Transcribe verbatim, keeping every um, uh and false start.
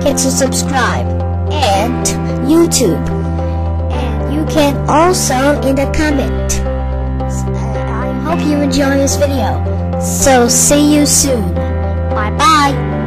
forget to subscribe and YouTube. And you can also in the comment. I hope you enjoy this video. So see you soon. Bye bye.